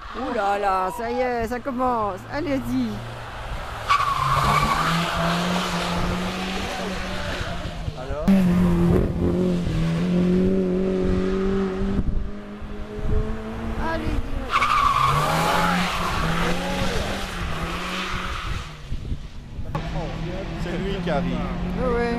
Ouh là là, ça y est, ça commence. Allez-y. Alors Allez-y. C'est lui qui arrive. Oui, oui.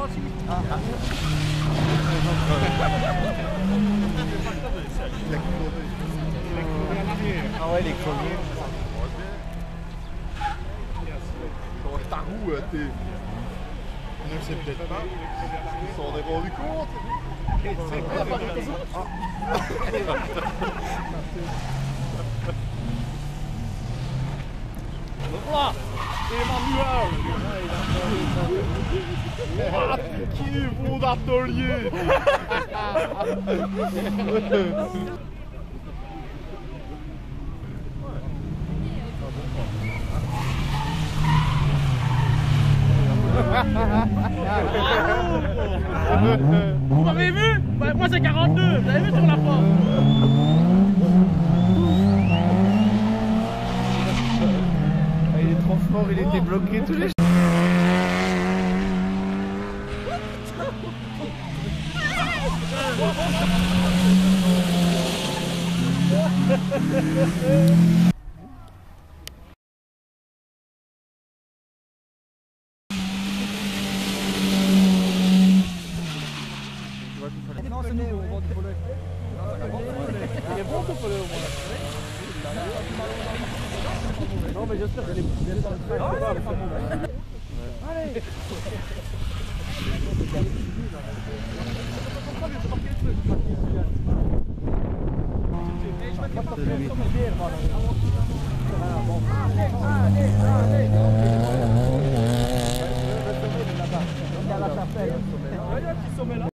Ah ouais, les premiers. Ta roue, t'es. Non, c'est peut-être pas. Ils s'en est rendu compte. Là, Emmanuel. Ah, qui est mon atelier. Vous m'avez vu? Moi c'est 42, vous avez vu sur la porte? Il est trop fort, il était bloqué tous les... Non, ce n'est au vent du volet. Il est bon ton volet au moins. Non mais j'espère qu'elle est dans le train. Allez. Il y a la chapelle. Il y a un petit sommet là.